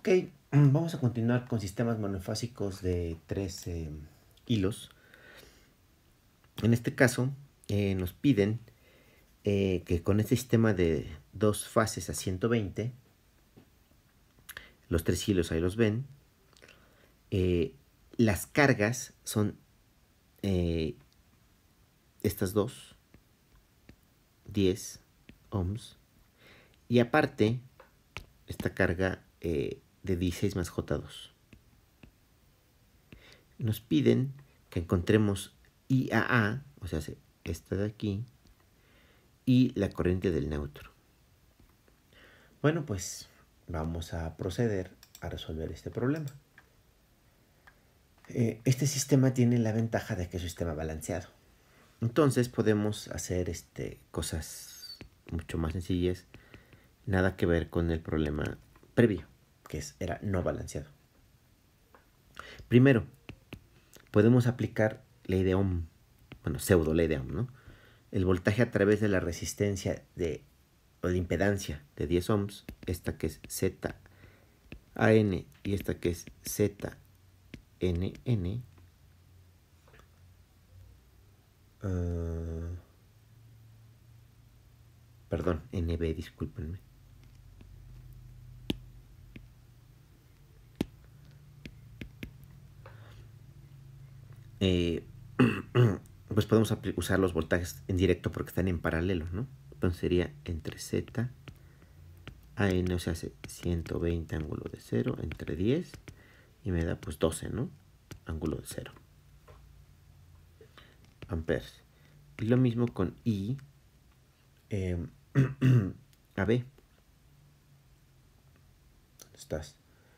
Ok, vamos a continuar con sistemas monofásicos de 3 hilos. En este caso, nos piden que con este sistema de 2 fases a 120, los 3 hilos ahí los ven, las cargas son estas dos, 10 ohms, y aparte esta carga de 16 más J2. Nos piden que encontremos IAA, o sea, esta de aquí, y la corriente del neutro. Bueno, pues vamos a proceder a resolver este problema. Este sistema tiene la ventaja de que es un sistema balanceado. Entonces podemos hacer cosas mucho más sencillas, nada que ver con el problema previo, que era no balanceado. Primero, podemos aplicar ley de Ohm, bueno, pseudo ley de Ohm, ¿no? El voltaje a través de la resistencia o de impedancia de 10 ohms, esta que es ZAN y esta que es ZNN, perdón, NB, discúlpenme. Pues podemos usar los voltajes en directo porque están en paralelo, ¿no? Entonces sería entre Z, AN, o sea, hace 120 ángulo de 0 entre 10 y me da pues 12, ¿no? Ángulo de 0. Amperes. Y lo mismo con I AB. ¿Dónde estás?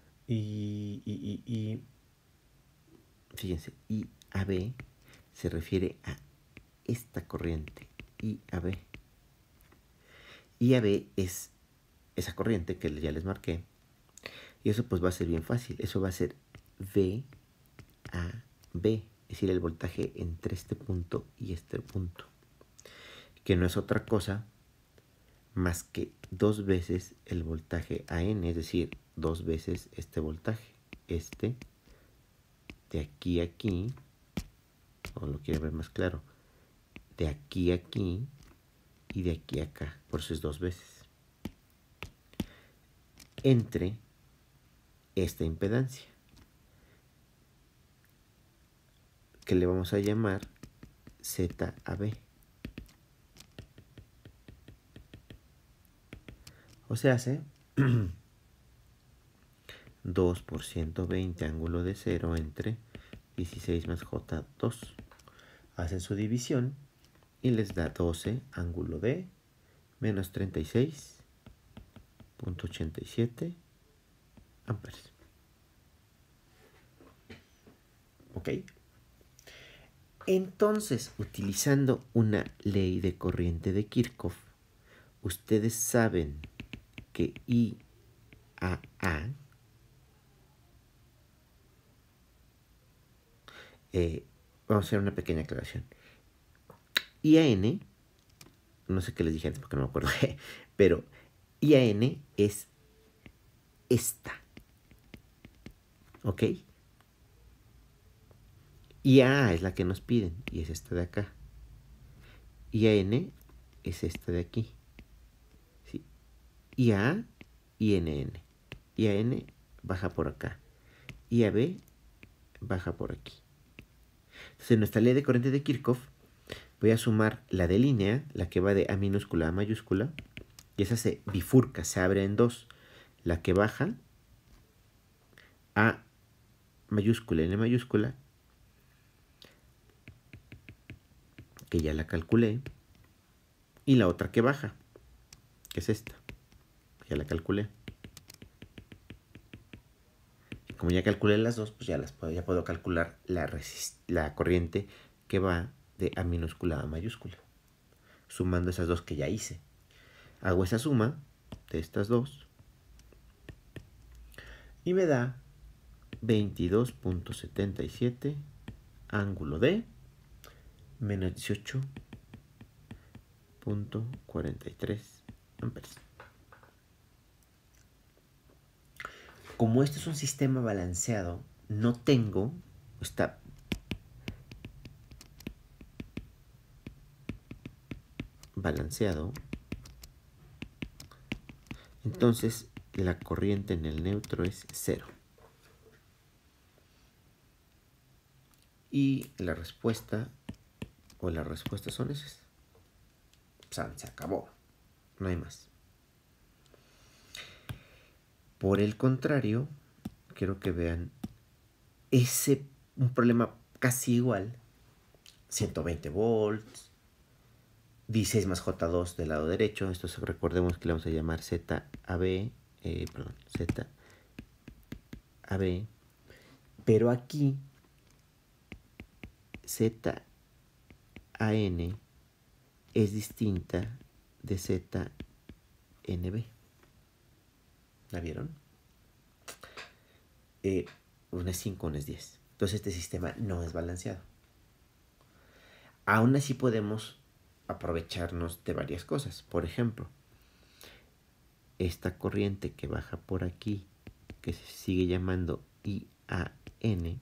Y fíjense, IAB se refiere a esta corriente, IAB. IAB es esa corriente que ya les marqué. Y eso pues va a ser bien fácil. Eso va a ser VAB. Es decir, el voltaje entre este punto y este punto. Que no es otra cosa más que 2 veces el voltaje AN. Es decir, 2 veces este voltaje. De aquí a aquí. O lo quiero ver más claro. De aquí a aquí. Y de aquí a acá. Por eso es 2 veces. Entre esta impedancia, que le vamos a llamar ZAB. O sea, hace 2 por 120 ángulo de 0 entre 16 más J2. Hacen su división y les da 12 ángulo de menos 36.87 amperes. ¿Ok? Entonces, utilizando una ley de corriente de Kirchhoff, ustedes saben que IAA vamos a hacer una pequeña aclaración. IAN, no sé qué les dije antes porque no me acuerdo, pero IAN es esta. ¿Ok? IAA es la que nos piden y es esta de acá. IAN es esta de aquí. ¿Sí? IAA, INN. IAN baja por acá. IAB baja por aquí. Entonces, en nuestra ley de corriente de Kirchhoff, voy a sumar la de línea, la que va de A minúscula a mayúscula, y esa se bifurca, se abre en dos. La que baja A mayúscula y N mayúscula, que ya la calculé, y la otra que baja, que es esta, ya la calculé. Y como ya calculé las dos, pues ya puedo calcular la corriente que va de A minúscula a mayúscula, sumando esas dos que ya hice. Hago esa suma de estas dos y me da 22.77 ángulo de menos 18.43 amperes. Como esto es un sistema balanceado, no tengo, está balanceado, entonces la corriente en el neutro es 0. Y la respuesta, o las respuestas son esas. Se acabó. No hay más. Por el contrario, quiero que vean un problema casi igual. 120 volts, 16 más J2 del lado derecho. Esto recordemos que le vamos a llamar ZAB, ZAB. Pero aquí ZAN es distinta de ZNB. ¿La vieron? Una es 5, una es 10. Entonces este sistema no es balanceado. Aún así podemos aprovecharnos de varias cosas. Por ejemplo, esta corriente que baja por aquí, que se sigue llamando IAN,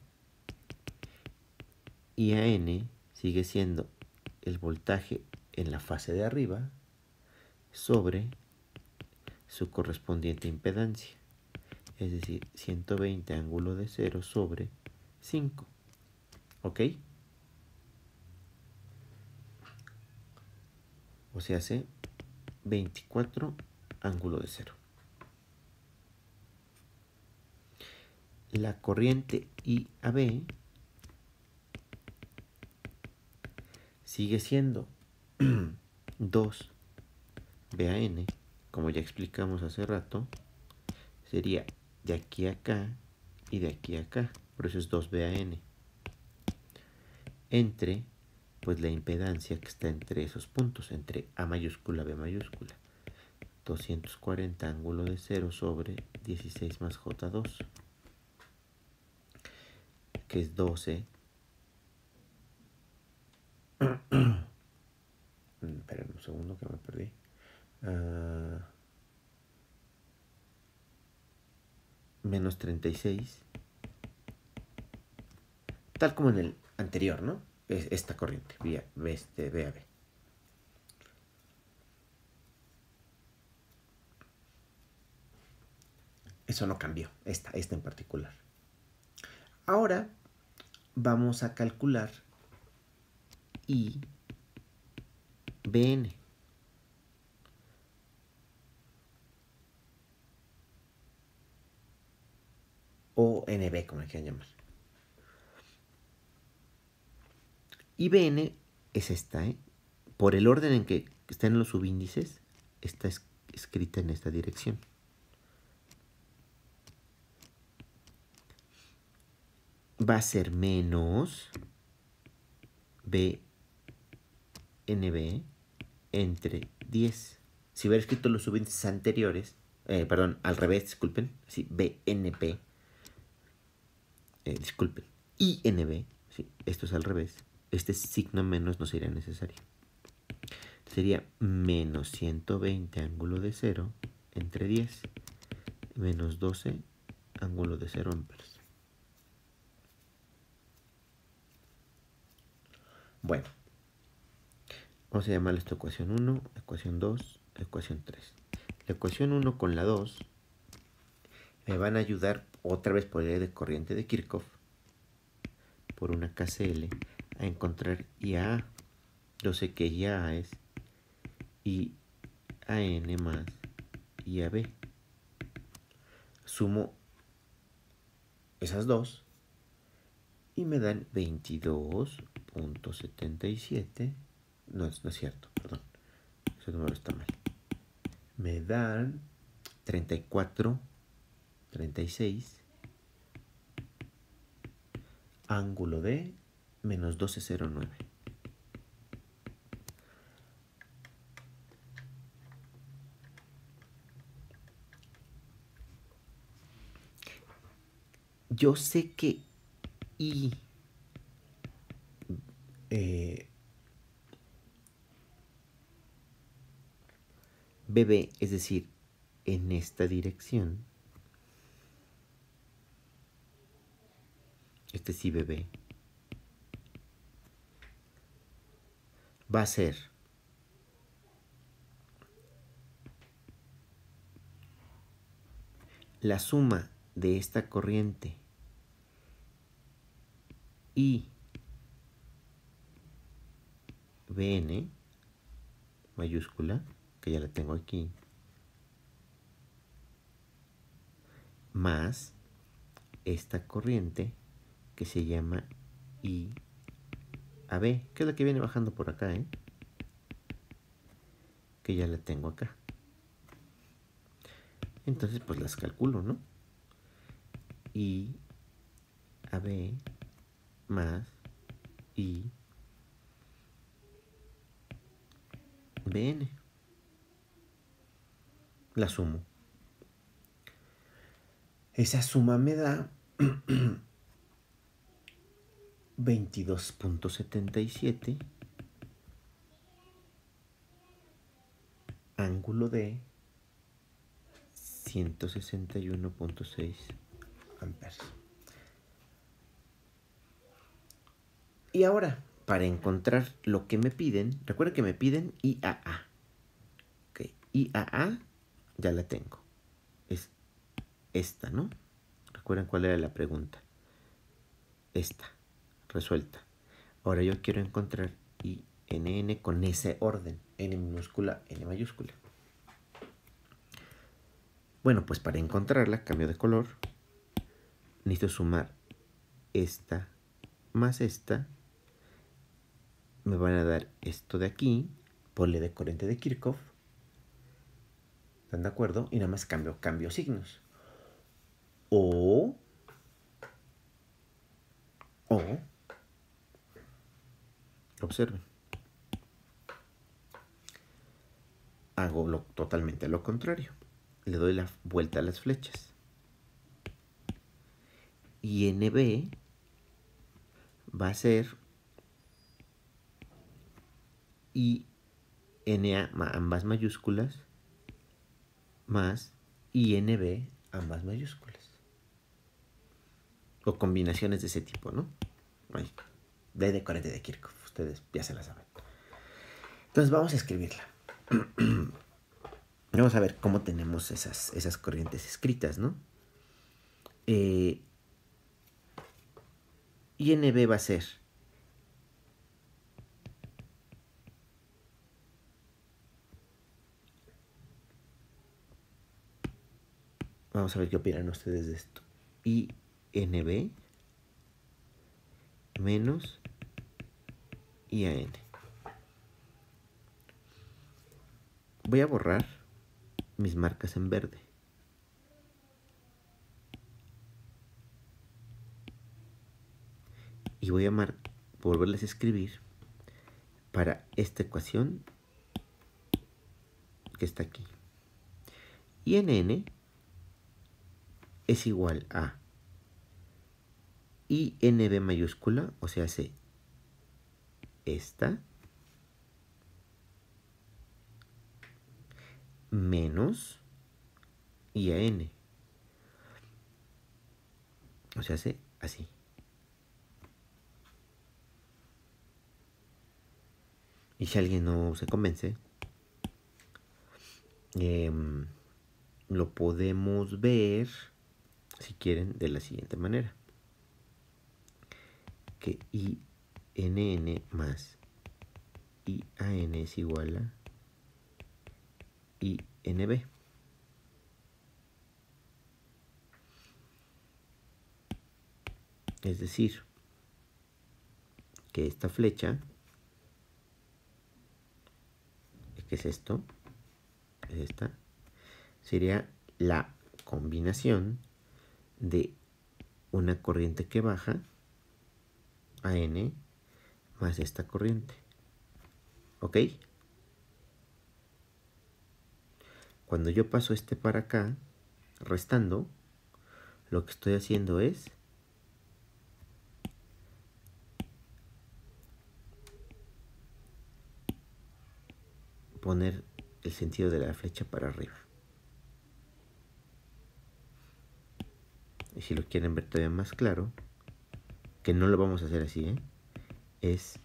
IAN sigue siendo el voltaje en la fase de arriba sobre su correspondiente impedancia. Es decir, 120 ángulo de 0 sobre 5. ¿Ok? O sea, hace 24 ángulo de 0. La corriente IAB sigue siendo 2 BAN, como ya explicamos hace rato, sería de aquí a acá y de aquí a acá, por eso es 2 BAN, entre pues la impedancia que está entre esos puntos, entre A mayúscula, B mayúscula, 240 ángulo de 0 sobre 16 más J2, que es 12. Esperen un segundo que me perdí. Menos 36. Tal como en el anterior, ¿no? Es esta corriente, BAB. Eso no cambió, esta en particular. Ahora vamos a calcular IBN. O NB, como le quieran llamar. IBN es esta, ¿eh? Por el orden en que están los subíndices, está escrita en esta dirección. Va a ser menos BNB entre 10. Si hubiera escrito los subíndices anteriores, al revés, disculpen, sí, BNP, disculpen, INB, sí, esto es al revés, este signo menos no sería necesario. Sería menos 120 ángulo de 0 entre 10 menos 12 ángulo de 0 amperes. Bueno, vamos a llamarle esta ecuación 1, ecuación 2, ecuación 3. La ecuación 1 con la 2 me van a ayudar otra vez por la ley de corriente de Kirchhoff, por una KCL, a encontrar IAA. Yo sé que IAA es IAN más IAB. Sumo esas dos y me dan 22.77. No es cierto, perdón. Ese número está mal. Me dan 34.36 ángulo de menos 12.09. Yo sé que BB, es decir, en esta dirección, este es IBB, va a ser la suma de esta corriente y BN mayúscula, que ya la tengo aquí, más esta corriente que se llama IAB, que es la que viene bajando por acá, que ya la tengo acá. Entonces pues las calculo, ¿no? IAB más IBN. La sumo. Esa suma me da 22.77 ángulo de 161.6 amperes. Y ahora, para encontrar lo que me piden, recuerden que me piden IAA. Okay. IAA ya la tengo. Es esta, ¿no? Recuerden cuál era la pregunta. Esta, resuelta. Ahora yo quiero encontrar INN con ese orden. N minúscula, N mayúscula. Bueno, pues para encontrarla, cambio de color. Necesito sumar esta más esta. Me van a dar esto de aquí por ley de corriente de Kirchhoff. ¿Están de acuerdo? Y nada más cambio signos. O observen, hago totalmente lo contrario. Le doy la vuelta a las flechas. Y NB va a ser INA ambas mayúsculas más INB ambas mayúsculas. O combinaciones de ese tipo, ¿no? Ay, de corriente de Kirchhoff, ustedes ya se la saben. Entonces vamos a escribirla. Vamos a ver cómo tenemos esas corrientes escritas, ¿no? INB va a ser vamos a ver qué opinan ustedes de esto. INB menos IAN. Voy a borrar mis marcas en verde. Y voy a volverles a escribir para esta ecuación que está aquí. INN es igual a INB mayúscula, o sea, hace esta, menos IAN. O sea, hace así. Y si alguien no se convence, lo podemos ver, si quieren, de la siguiente manera. Que INN más IAN es igual a INB. Es decir, que esta flecha, que es esto, es esta, sería la combinación de una corriente que baja, AN, más esta corriente. ¿Ok? Cuando yo paso este para acá, restando, lo que estoy haciendo es poner el sentido de la flecha para arriba. Y si lo quieren ver todavía más claro, que no lo vamos a hacer así, es,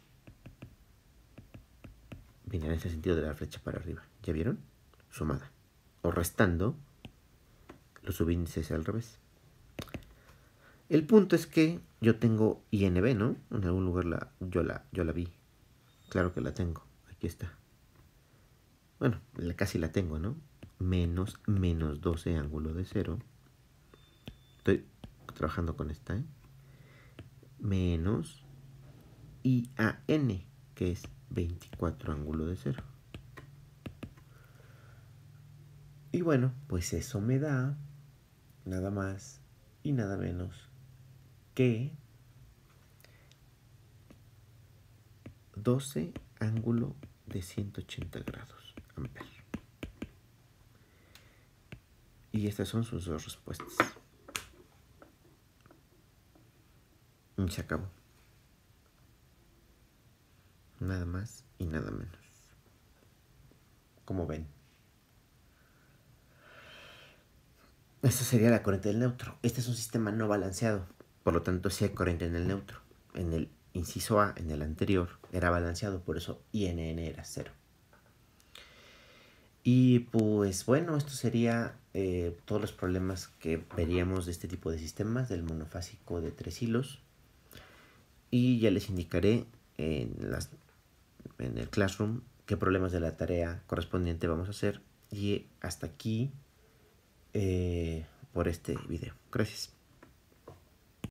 mira, en ese sentido de la flecha para arriba. ¿Ya vieron? Sumada. O restando los subíndices al revés. El punto es que yo tengo INB, ¿no? En algún lugar yo la vi. Claro que la tengo. Aquí está. Bueno, casi la tengo, ¿no? Menos 12 ángulo de 0. Estoy trabajando con esta, Menos IAN, que es 24 ángulo de 0. Y bueno, pues eso me da nada más y nada menos que 12 ángulo de 180 grados amper. Y estas son sus dos respuestas. Y se acabó. Nada más y nada menos. Como ven. Esta sería la corriente del neutro. Este es un sistema no balanceado. Por lo tanto, sí hay corriente en el neutro. En el inciso A, en el anterior, era balanceado. Por eso INN era 0. Y pues bueno, esto sería todos los problemas que veríamos de este tipo de sistemas, del monofásico de 3 hilos. Y ya les indicaré en el Classroom qué problemas de la tarea correspondiente vamos a hacer. Y hasta aquí por este video. Gracias.